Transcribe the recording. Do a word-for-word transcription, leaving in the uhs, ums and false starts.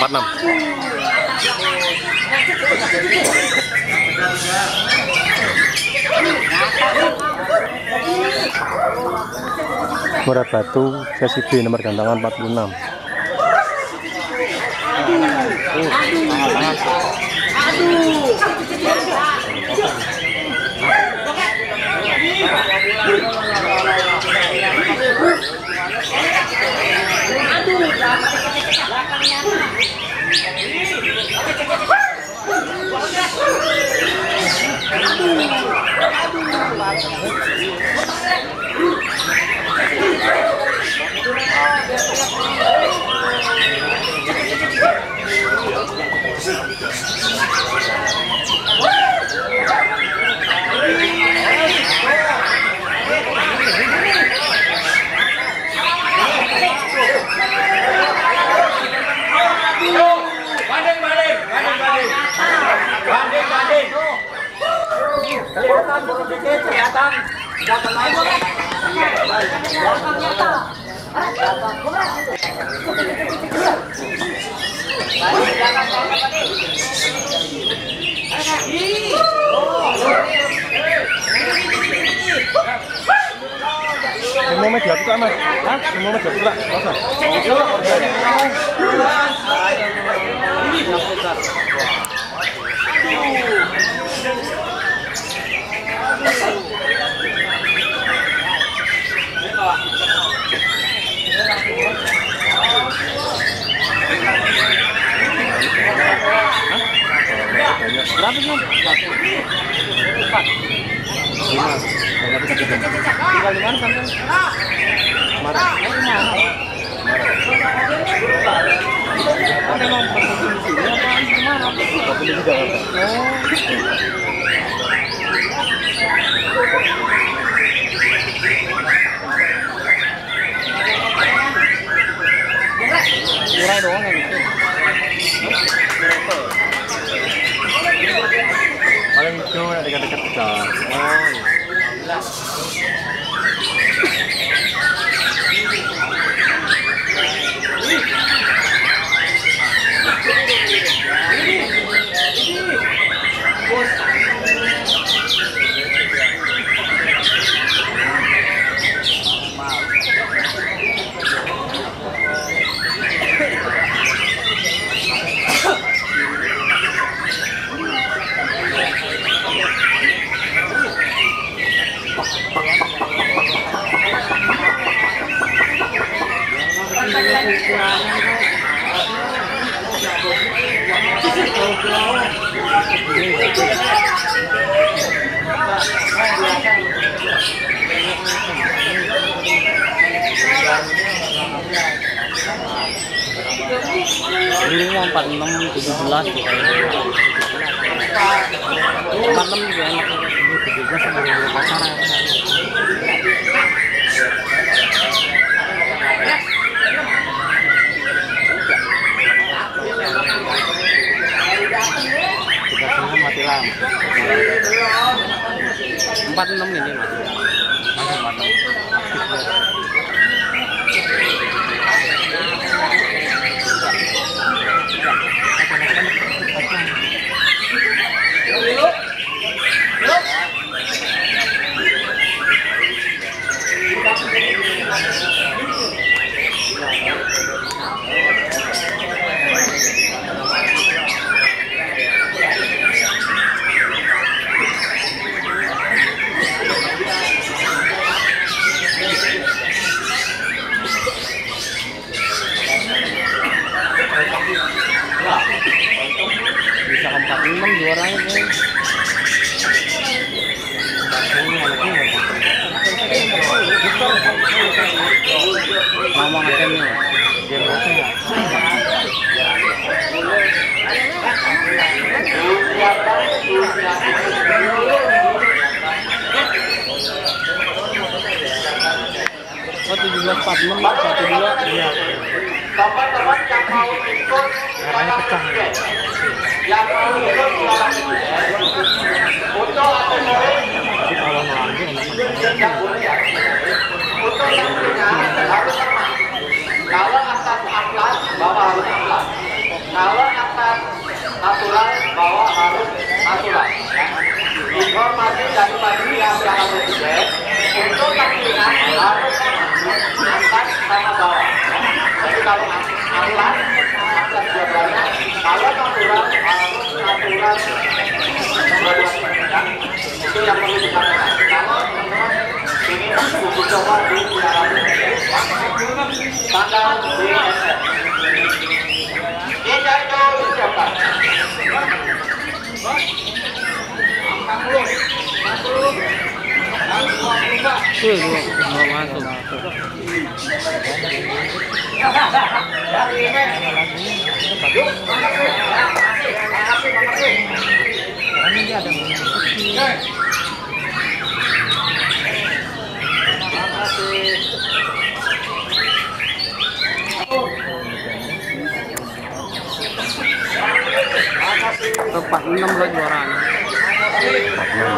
empat enam. Muara Batu sesi B nomor gantangan empat puluh enam. Semua media buka mas, hah? Semua media buka, masa? Berapa sih? Empat. Lima. Tinggal di mana sampai? Marah. Ada mau pergi di sini apa di mana? Pergi di Jakarta. Murah doang kan itu. Paling jauh ada dekat-dekat besar. Oh. Ini mau empat enam tujuh belas empat enam juga enak tujuh belas sama pasaran. Kita semua mati lampu. empat enam ini mati. Masih mati. Bisa empat enam dua orang ini. Mama ngetemnya biar rasa ya. Oh tujuh belas empat enam satu dua iya. Teman-teman yang mau ikut merahnya pecah ya. Yang mau ikut untuk aksesoris kalau lagi yang boleh ya. Untuk yang punya harus sama. Kalau atas atlas bawah harus atlas. Nah natural bahwa harus natural. Informasi dari tadi yang sangat presiden untuk tampilan harus angkat sama bawah. Jadi kalau angkat angkat dua-duanya, kalau natural harus natural dua-duanya. Itu yang perlu diperhatikan. Kalau teman-teman ingin uji coba di dalam tanggal B S F. Kita itu siapa? Tuh, mau masuk. Ini dia ada empat enam lah juaranya. empat enam.